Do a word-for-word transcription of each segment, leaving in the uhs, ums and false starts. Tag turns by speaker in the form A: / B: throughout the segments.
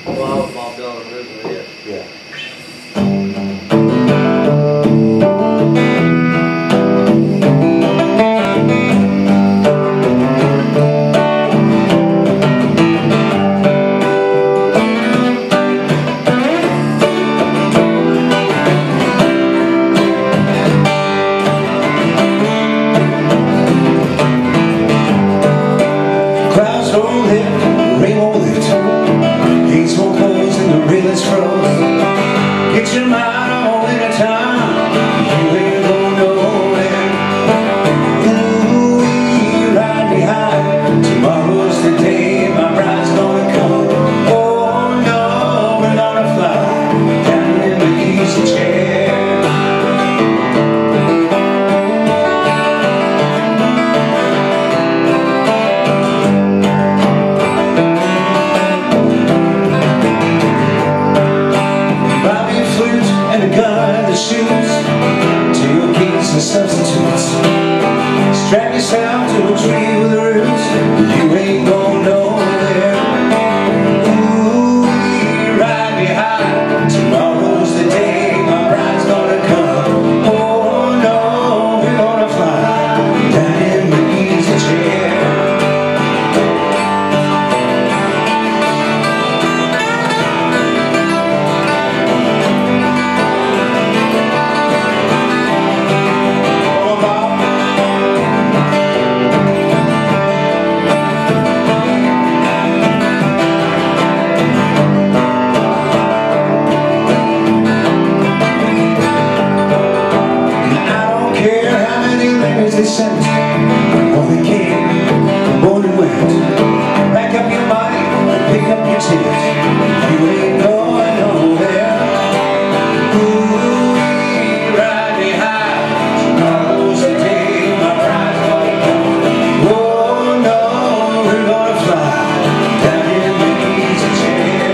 A: Well, Bob Dylan originally, yeah.
B: Yeah.
C: Get your mind on in a time you ain't going nowhere. Ooh, we ride behind. Tomorrow's the day my bride's gonna come. Oh no, we're gonna fly down in the easy chair. And a gun that shoots tailgates and substitutes. Strap yourself to a tree with the roots. You ain't going nowhere. Ooh, we ride behind. Tomorrow's the day my bride's gonna come. Oh no, we're gonna fly down in the easy chair. They sent, all they came, born and went. Pack up your money and pick up your tent. You ain't going nowhere. Ooh, we ride behind. Tomorrow's the day my bride's gonna come. Oh no, we're gonna fly down in the easy chair.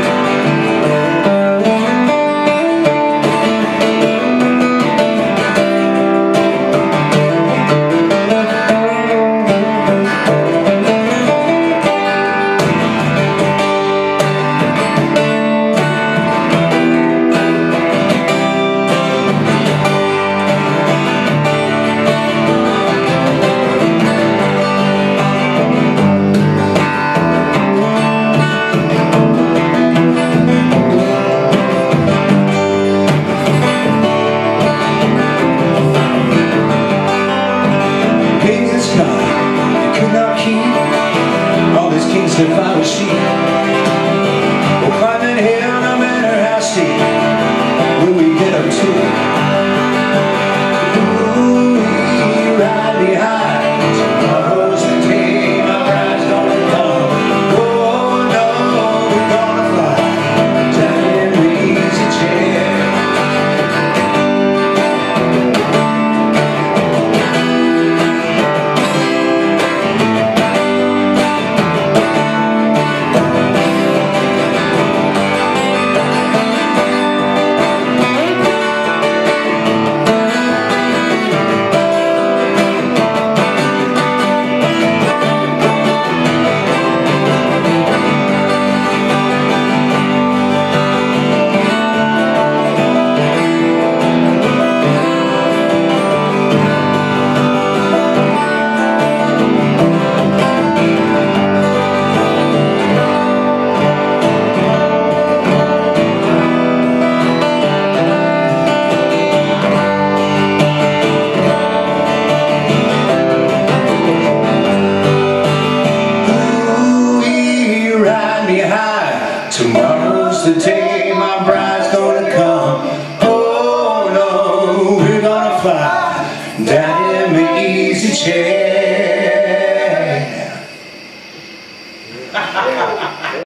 C: Kings that follow sheep will climb that hill no matter how steep. When we get up to it, ooh, we ride behind. Tomorrow's the day my bride's gonna come. Oh no, we're gonna fly down in the easy chair. Tomorrow's the day my bride's gonna come. Oh no, we're gonna fly down in the easy chair.